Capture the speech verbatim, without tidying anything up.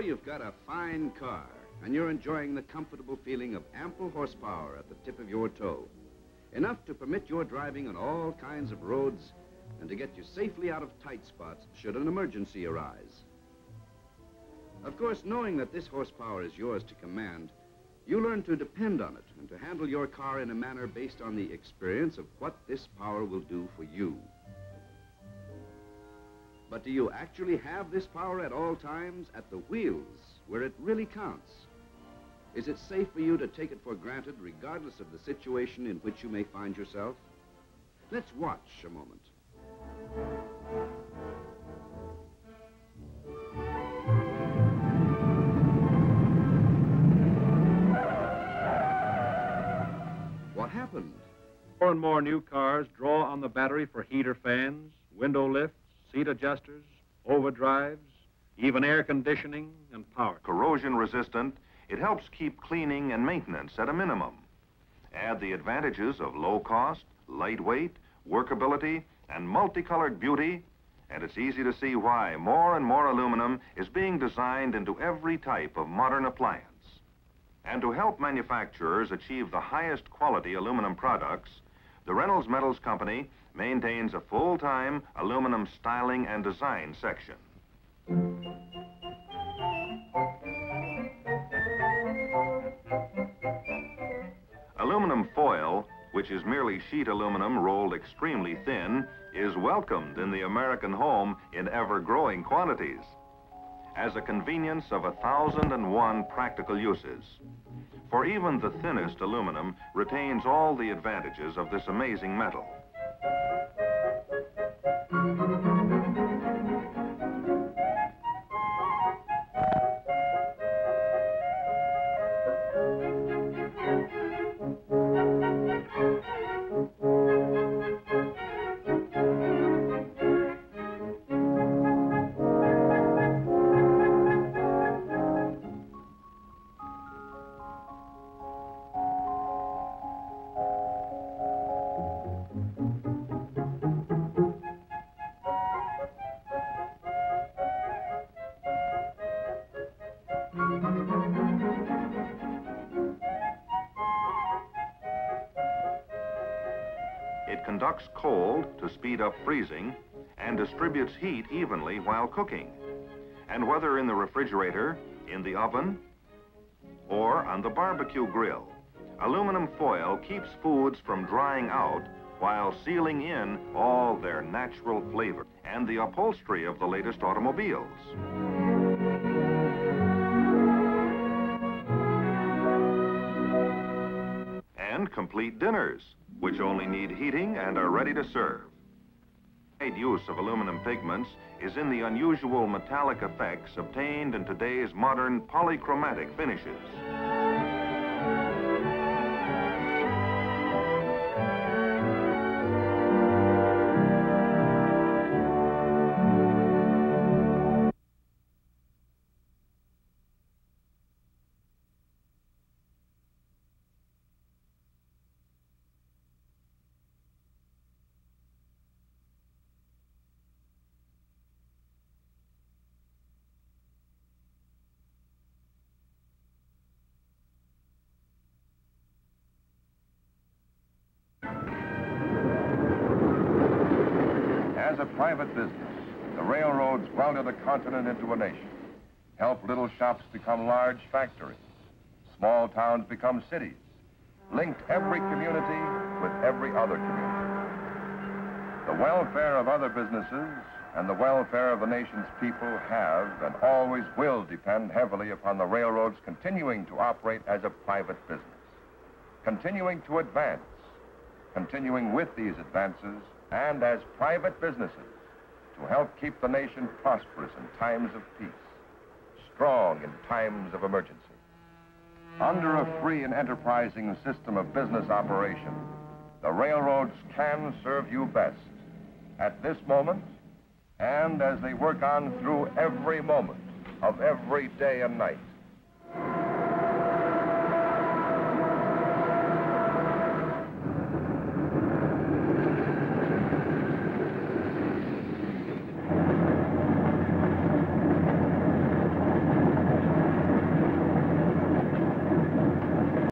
you've got a fine car, and you're enjoying the comfortable feeling of ample horsepower at the tip of your toe. Enough to permit your driving on all kinds of roads and to get you safely out of tight spots should an emergency arise. Of course, knowing that this horsepower is yours to command, you learn to depend on it and to handle your car in a manner based on the experience of what this power will do for you. But do you actually have this power at all times at the wheels, where it really counts? Is it safe for you to take it for granted regardless of the situation in which you may find yourself? Let's watch a moment. What happened? More and more new cars draw on the battery for heater fans, window lifts, seat adjusters, overdrives, even air conditioning and power. Corrosion resistant, it helps keep cleaning and maintenance at a minimum. Add the advantages of low cost, lightweight, workability, and multicolored beauty, and it's easy to see why more and more aluminum is being designed into every type of modern appliance. And to help manufacturers achieve the highest quality aluminum products, the Reynolds Metals Company maintains a full-time aluminum styling and design section. Aluminum foil, which is merely sheet aluminum rolled extremely thin, is welcomed in the American home in ever-growing quantities as a convenience of a thousand and one practical uses. For even the thinnest aluminum retains all the advantages of this amazing metal. It conducts cold to speed up freezing and distributes heat evenly while cooking. And whether in the refrigerator, in the oven, or on the barbecue grill, aluminum foil keeps foods from drying out while sealing in all their natural flavor and the upholstery of the latest automobiles. And complete dinners, which only need heating and are ready to serve. The use of aluminum pigments is in the unusual metallic effects obtained in today's modern polychromatic finishes. As a private business, the railroads welded a continent into a nation, help little shops become large factories, small towns become cities, linked every community with every other community. The welfare of other businesses and the welfare of the nation's people have and always will depend heavily upon the railroads continuing to operate as a private business, continuing to advance, continuing with these advances and as private businesses to help keep the nation prosperous in times of peace, strong in times of emergency. Under a free and enterprising system of business operation, the railroads can serve you best at this moment and as they work on through every moment of every day and night.